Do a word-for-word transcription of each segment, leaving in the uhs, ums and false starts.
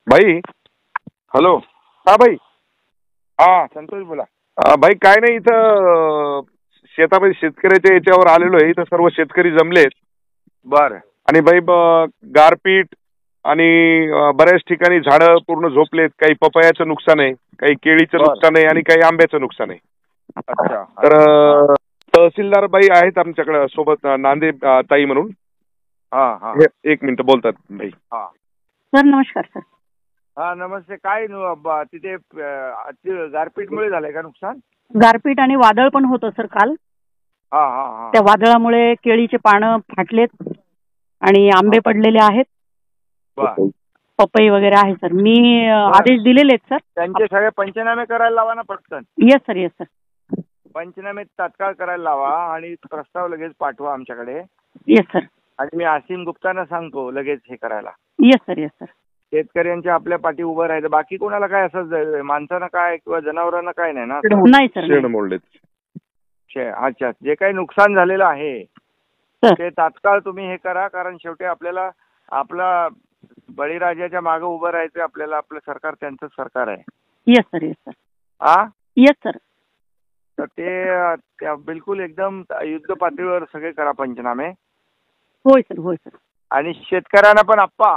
भाई. हॅलो. हा भाई. हा संतोष बोला. अ, भाई काय नाही, इथं शेतामध्ये शेतकऱ्याच्या याच्यावर आलेलो आहे. इथं सर्व शेतकरी जमलेत. बर. आणि भाई ब- गारपीट आणि अ, बऱ्याच ठिकाणी झाडं पूर्ण झोपलेत. काही पपयाचं नुकसान आहे, काही केळीचं बर. नुकसान आहे आणि काही आंब्याचं नुकसान आहे. अच्छा. तर हा अ, तहसीलदार बाई आहेत आमच्याकडे सोबत, अ, नांदे अ, ताई म्हणून. हा हा हे एक मिनिट बोलतात भाई. हा. सर नमस्कार सर. हा नमस्ते. काय नु- ब- तिथे अ, अति गारपीटमुळे झालंय का नुकसान? गारपीट आणि वादळ पण होतं सर काल. हा हा हा. त्या वादळामुळे केळीचे पानं फाटलेत आणि आंबे पडलेले आहेत, बर. पपई वगैरे आहे सर. मी अ, बर. आदेश दिलेले आहेत सर. त्यांचे सगळे पंचनामे करायला लावा ना पटकन. Yes sir, yes sir. पंचनामे तात्काळ करायला लावा आणि प्रस्ताव लगेच पाठवा आमच्याकडे. येस सर, आणि मी आसिम गुप्तांना सांगतो लगेच हे करायला. Yes sir, yes sir. शेतकऱ्यांच्या आपल्या पाठी उभं राहायचं. बाकी कोणाला काय असं ज- माणसांना काय किंवा जनावरांना काय नाही ना. नाही सर, शेड नाही. मोडलेत. शे- अच्छा. जे काही नुकसान झालेलं आहे सर. ते तात्काळ तुम्ही हे करा, कारण शेवटी आपल्याला आपला बळीराजाच्या मागे उभं राहायचं. आपल्याला आपलं सरकार त्यांचं सरकार आहे. Yes sir, yes sir. आ येस सर. तर ते त्या बिलकुल एकदम युद्ध पातळीवर सगळे करा पंचनामे. होय सर, होय सर. आणि शेतकऱ्यांना पण आप्पा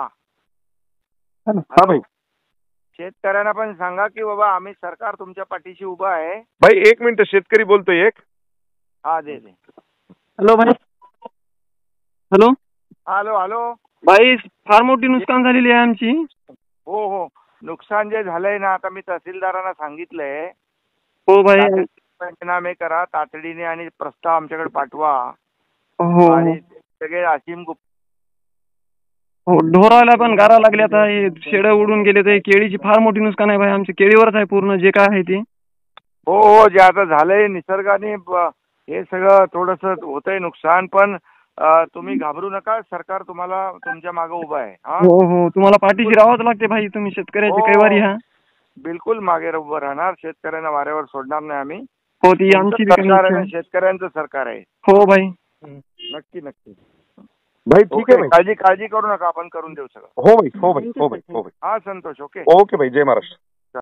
हा भाई. शेतकऱ्यांना पण सांगा की बाबा आम्ही सरकार तुमच्या पाठीशी उभं आहे. भाई एक मिनिट, शेतकरी बोलतोय एक. हा दे दे. हॅलो भाई. Hello hello hello. भाई, फार मोठी नुकसान झालेली आहे आमची. हो हो. नुकसान जे झालंय ना, आता मी तहसीलदारांना सांगितलंय. हो भाई. तातडीने पंचनामे करा तातडीने आणि प्रस्ताव आमच्याकडे पाठवा. हो आणि सगळे आसिम गुप्ता हो. ढोराला पण गारा लागल्या, आता हे शेड उडून गेले. तर केळीची फार मोठी नुकसान आहे भाई. आमच्या केळीवरच आहे पूर्ण जे काय आहे ते. हो हो. जे आता झालंय निसर्गाने ब- हे सगळं थोडंसं होतंय नुकसान, पण अ, तुम्ही घाबरू नका. सरकार तुम्हाला तुमच्या मागे उभं आहे. हा हो हो. तुम्हाला पाठीशी राहावंच लागते भाई. तुम्ही शेतकऱ्याचे हो. कैवारी हा. बिलकुल मागे उभं राहणार. शेतकऱ्यांना वाऱ्यावर सोडणार नाही आम्ही. हो, ती तुमचं आमची सरकार आहे ना, बी- शेतकऱ्यांचं सरकार आहे. हो भाई. नक्की नक्की. भाई ठीक ओके. आहे भाई. काळजी काळजी करू नका. आपण करून देऊ सगळं. हो भाई, हो भाई, हो भाई, हो भाई. हा संतोष. ओके. ओके भाई. जय महाराष्ट्र.